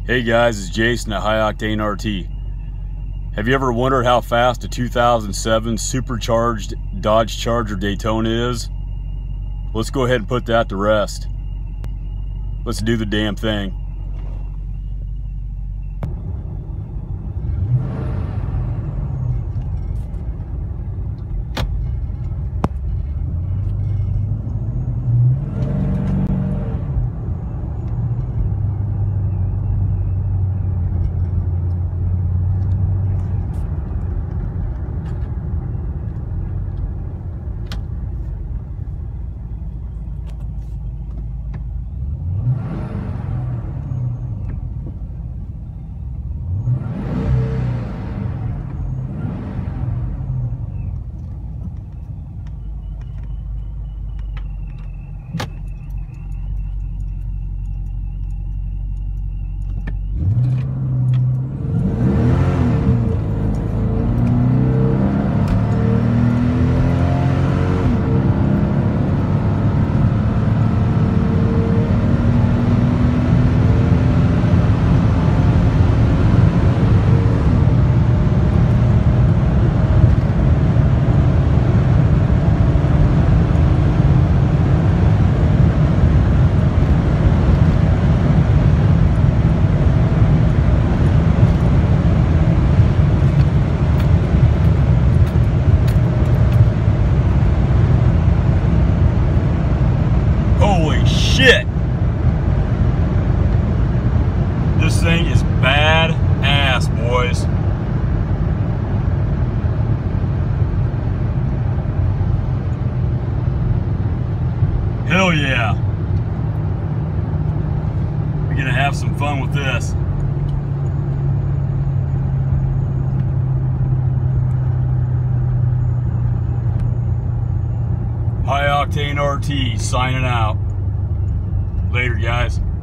Hey guys, it's Jason at High Octane RT. Have you ever wondered how fast a 2007 supercharged Dodge Charger Daytona is? Let's go ahead and put that to rest. Let's do the damn thing. Shit! This thing is bad ass, boys. Hell yeah. We're gonna have some fun with this. High Octane RT signing out. Later, guys.